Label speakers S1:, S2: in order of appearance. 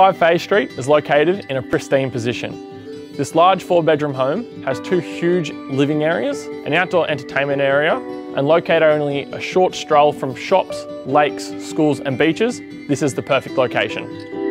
S1: 5 Fay Street is located in a pristine position. This large 4-bedroom home has 2 huge living areas, an outdoor entertainment area, and located only a short stroll from shops, lakes, schools and beaches. This is the perfect location.